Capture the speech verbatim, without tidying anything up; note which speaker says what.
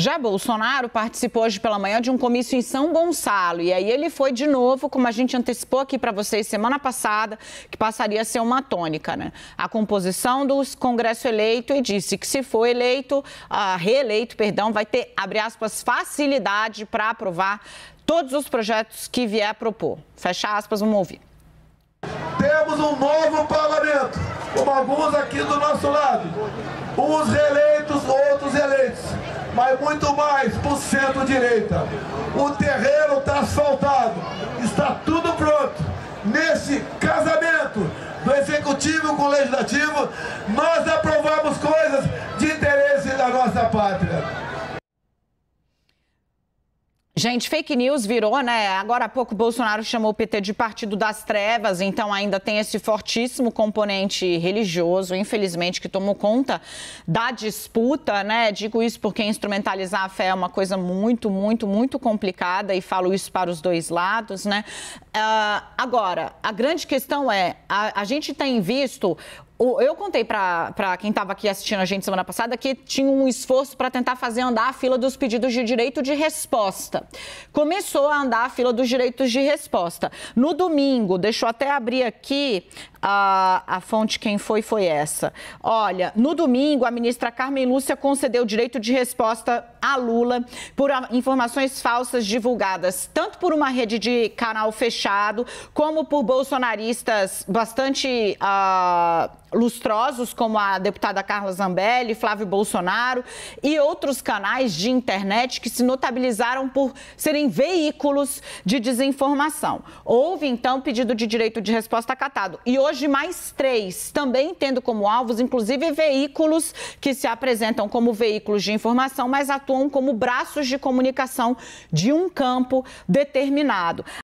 Speaker 1: Já Bolsonaro participou hoje pela manhã de um comício em São Gonçalo e aí ele foi de novo, como a gente antecipou aqui para vocês semana passada, que passaria a ser uma tônica, né? A composição do Congresso eleito e disse que se for eleito, uh, reeleito, perdão, vai ter, abre aspas, facilidade para aprovar todos os projetos que vier a propor. Fecha aspas, vamos ouvir.
Speaker 2: Temos um novo parlamento, como alguns aqui do nosso lado, uns reeleitos, outros eleitos, mas muito mais por centro-direita. O terreno está asfaltado, está tudo pronto. Nesse casamento do Executivo com o Legislativo, nós aprovamos coisas de interesse da nossa pátria.
Speaker 1: Gente, fake news virou, né? Agora há pouco o Bolsonaro chamou o P T de Partido das Trevas, então ainda tem esse fortíssimo componente religioso, infelizmente, que tomou conta da disputa, né? Digo isso porque instrumentalizar a fé é uma coisa muito, muito, muito complicada e falo isso para os dois lados, né? Uh, agora, a grande questão é, a, a gente tem visto... Eu contei para quem estava aqui assistindo a gente semana passada que tinha um esforço para tentar fazer andar a fila dos pedidos de direito de resposta. Começou a andar a fila dos direitos de resposta. No domingo, deixa eu até abrir aqui a, a fonte, quem foi, foi essa. Olha, no domingo, a ministra Carmen Lúcia concedeu direito de resposta a Lula por informações falsas divulgadas, tanto por uma rede de canal fechado, como por bolsonaristas bastante... Uh, lustrosos, como a deputada Carla Zambelli, Flávio Bolsonaro e outros canais de internet que se notabilizaram por serem veículos de desinformação. Houve, então, pedido de direito de resposta acatado. E hoje mais três, também tendo como alvos, inclusive, veículos que se apresentam como veículos de informação, mas atuam como braços de comunicação de um campo determinado.